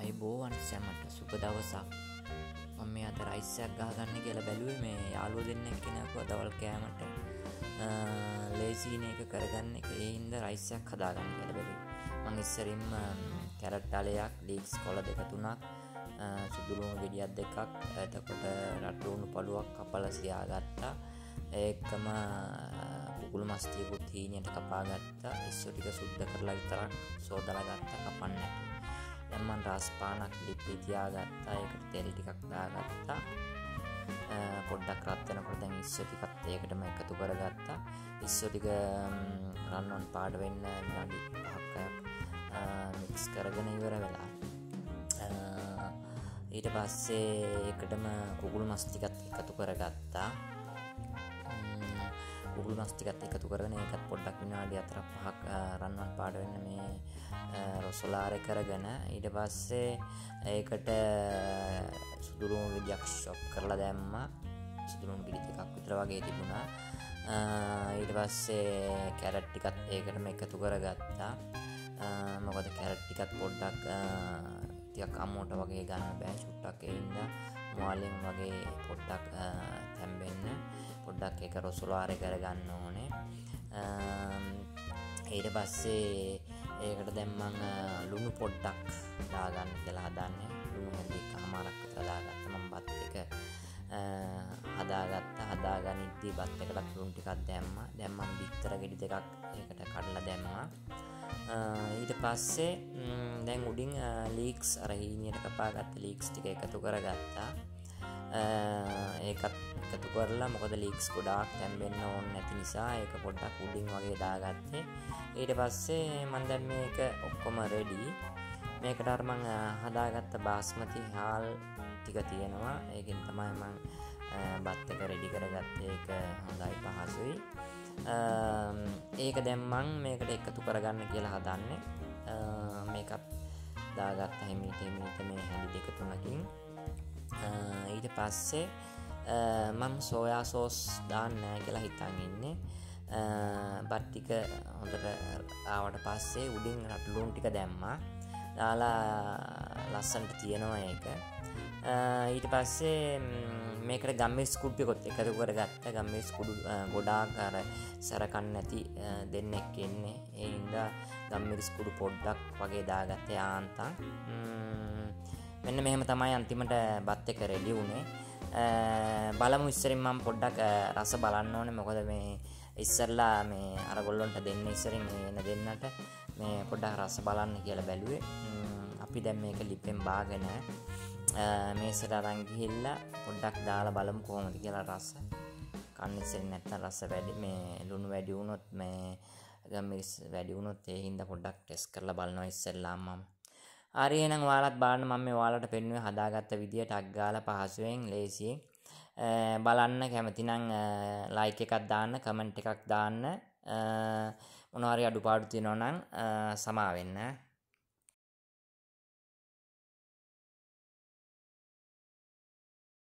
අයිබෝවන් සැමට සුබ දවසක්. මම මේ අද රයිස් එකක් ගහගන්න කියලා බැලුවේ. මේ යාළුවෝ දෙන්නෙක් කෙනෙක්ව දවල් කෑමට ලේසින එක කරගන්න එක. ඒ හින්දා රයිස් එකක් හදාගන්න කියලා බැලුවේ. මම ඉස්සරින්ම කැරට් ඩලයක්, ලීක්ස් කොළ දෙක තුනක්, සුදු ලුණු ගෙඩියක් දෙකක්, එතකොට රතු ලුණු පළුවක් කපලා සියාගත්තා. ඒකම කුකුළු මස් ටිකකුත් හීනියට කපාගත්තා. ඉස්සු ටික සුද්ධ කරලා විතරක් සෝදලා ගත්තා කපන්න නැතුව. දැන් මම රස් පානක් ලිප්පේ තියාගත්තා. ඒකට තෙල් ටිකක් දාගත්තා. පොඩ්ඩක් රත් වෙනකොට දැන් ඉස්සු ටිකත් ඒකටම එකතු කරගත්තා. ඉස්සු ටික රන්වන් පාට වෙන්න විනාඩි 5ක් මික්ස් කරගෙන ඉවර වෙලා ඊට පස්සේ ඒකටම කුකුළු මස් ටිකත් එකතු කරගත්තා. කුකුළු මස් ටිකත් එකතු කරගෙන ඒකත් පොඩ්ඩක් විනාඩි 4-5ක් රන්වන් පාට වෙන්න මේ රොසලාරේ කරගෙන ඊට පස්සේ ඒකට සුදු ලුණු ගෙඩියක් ෂොප් කරලා දැම්මා. සුදු ලුණු ගෙඩි ටිකක් විතර වගේ තිබුණා. ඊට පස්සේ කැරට් ටිකත් ඒකටම එකතු කරගත්තා. මොකද කැරට් ටිකත් පොඩ්ඩක් ටිකක් අම්මෝට වගේ ගන්න බෑ. චුට්ටක් ඒ හින්දා මොවාලෙන් වගේ පොඩ්ඩක් තැම්බෙන්න පොඩ්ඩක් ඒක රොසලාරේ කරගන්න ඕනේ. ඊට පස්සේ ඒකට දැන් මම ලුණු පොඩ්ඩක් දාගන්න කියලා හදන්නේ. ලුණු හැදි එකමාරක් විතර දාගත්තා. මම බත් එක හදාගනිද්දී බත් එකට ලුණු ටිකක් දැම්මා. දැන් මම බිත්තර ගෙඩි දෙකක් ඒකට කඩලා දැම්මා. ඊට පස්සේ දැන් උඩින් ලීක්ස් අර හීනියට කපාගත්ත ලීක්ස් ටික එකතු කරගත්තා. ඒකත් එකතු කරලා මොකද ලීක්ස් ගොඩාක් තැම්බෙන්න ඕනේ නැති නිසා ඒක පොඩ්ඩක් උඩින් වගේ දාගත්තේ. ඊට පස්සේ මම දැන් මේක ඔක්කොම රෙඩි. මේකට අර මම හදාගත්ත බාස්මති හාල් ටික තියෙනවා. ඒකෙන් තමයි මම බත් එක රෙඩි කරගත්තේ. ඒක හොඳයි පහසුයි. ඒක දැන් මම මේකට එකතු කරගන්න කියලා හදන්නේ. මේකත් දාගත්ත හිමීට මේ හැලි දෙක තුනකින්. ඊට පස්සේ මම සෝයා සෝස් දාන්න නැහැ කියලා හිතන් ඉන්නේ. බත් ටික හොඳට ආවට පස්සේ උඩින් රතු ලුණු ටික දැම්මා. දාලා ලස්සනට තියෙනවා ඒක. ඊට පස්සේ මේකට ගම්මිරිස් කුඩුවකුත් එකතු කරගත්තා. ගම්මිරිස් කුඩු ගොඩාක් අර සරකන්න නැති දෙන්නෙක් ඉන්නේ. ඒ හින්දා ගම්මිරිස් කුඩු පොඩ්ඩක් වගේ දාගත්තා යාන්තම්. මෙන්න මෙහෙම තමයි අන්තිමට බත් එක රෙඩි වුණේ. බලමු ඉස්සරින් මම පොඩ්ඩක් රස බලන්න ඕනේ. මොකද මේ ඉස්සරලා මේ අර ගොල්ලන්ට දෙන්න ඉස්සරින් එන දෙන්නට මේ පොඩ්ඩක් රස බලන්න කියලා බැලුවේ. අපි දැන් මේක ලිපෙන් බාගෙන මේසට අරන් ගිහිල්ලා පොඩ්ඩක් දාලා බලමු කොහොමද කියලා රස. කන්න ඉස්සරින් නැත්තම් රස වැඩි මේ ලුණු වැඩි වුණොත් මේ ගම්මිරිස් වැඩි වුණොත් ඒ හින්දා පොඩ්ඩක් ටෙස්ට් කරලා බලනවා ඉස්සෙල්ලාම මම. හරි එහෙනම් ඔයාලත් බලන්න. මම මේ ඔයාලට පෙන්නුවේ හදාගත්ත විදියට ටග් ගාලා පහසුවෙන් ලේසියෙන් බලන්න. කැමති නම් ලයික් එකක් දාන්න, කමෙන්ට් එකක් දාන්න. මොනවා හරි අඩුපාඩු තියෙනවා නම් සමා වෙන්න.